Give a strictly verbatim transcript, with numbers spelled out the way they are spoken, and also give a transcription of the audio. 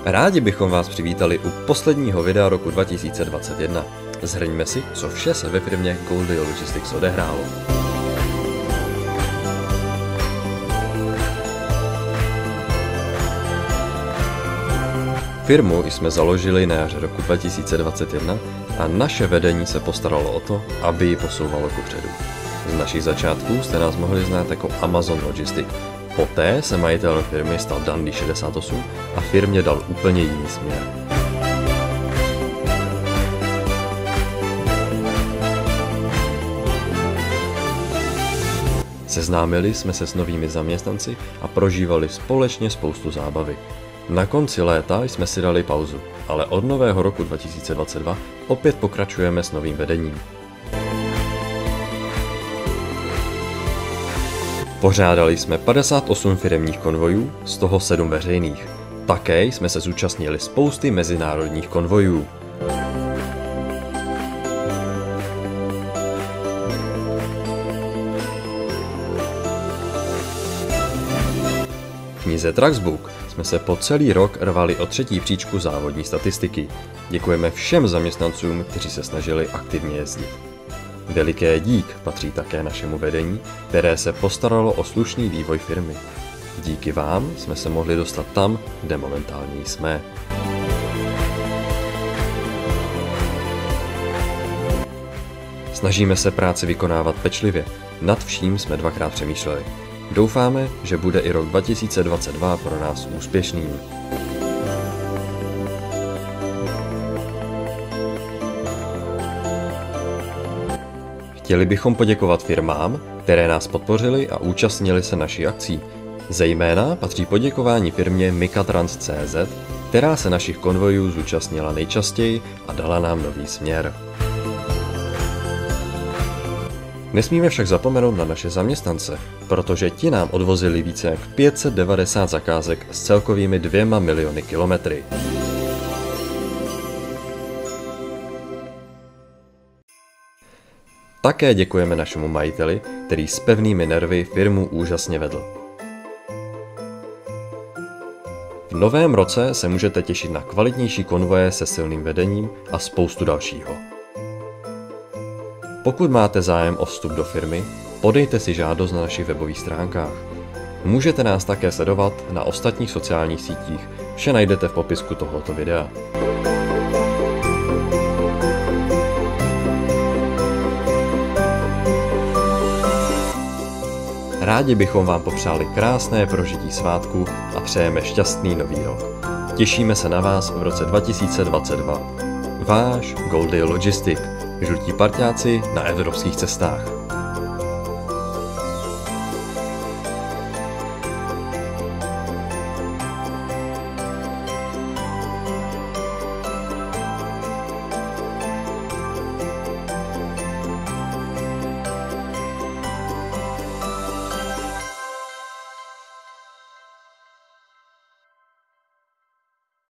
Rádi bychom vás přivítali u posledního videa roku dva tisíce dvacet jedna. Zhrňme si, co vše se ve firmě Goldie Logistics odehrálo. Firmu jsme založili na jaře roku dva tisíce dvacet jedna a naše vedení se postaralo o to, aby ji posouvalo kupředu. Z našich začátků jste nás mohli znát jako Amazon Logistics. Poté se majitelem firmy stal Dundee šedesát osm a firmě dal úplně jiný směr. Seznámili jsme se s novými zaměstnanci a prožívali společně spoustu zábavy. Na konci léta jsme si dali pauzu, ale od nového roku dva tisíce dvacet dva opět pokračujeme s novým vedením. Pořádali jsme padesát osm firemních konvojů, z toho sedm veřejných. Také jsme se zúčastnili spousty mezinárodních konvojů. V knize Trucksbook jsme se po celý rok rvali o třetí příčku závodní statistiky. Děkujeme všem zaměstnancům, kteří se snažili aktivně jezdit. Veliké dík patří také našemu vedení, které se postaralo o slušný vývoj firmy. Díky vám jsme se mohli dostat tam, kde momentálně jsme. Snažíme se práci vykonávat pečlivě, nad vším jsme dvakrát přemýšleli. Doufáme, že bude i rok dva tisíce dvacet dva pro nás úspěšným. Chtěli bychom poděkovat firmám, které nás podpořily a účastnili se našich akcí. Zejména patří poděkování firmě Mikatrans tečka cé zet, která se našich konvojů zúčastnila nejčastěji a dala nám nový směr. Nesmíme však zapomenout na naše zaměstnance, protože ti nám odvozili více jak pět set devadesát zakázek s celkovými dvěma miliony kilometry. Také děkujeme našemu majiteli, který s pevnými nervy firmu úžasně vedl. V novém roce se můžete těšit na kvalitnější konvoje se silným vedením a spoustu dalšího. Pokud máte zájem o vstup do firmy, podejte si žádost na našich webových stránkách. Můžete nás také sledovat na ostatních sociálních sítích, vše najdete v popisku tohoto videa. Rádi bychom vám popřáli krásné prožití svátku a přejeme šťastný nový rok. Těšíme se na vás v roce dva tisíce dvacet dva. Váš Goldie Logistics, žlutí parťáci na evropských cestách.